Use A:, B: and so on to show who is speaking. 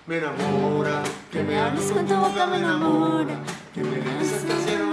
A: me enamora, que me hables con tu boca me enamora, que me beses hasta el cielo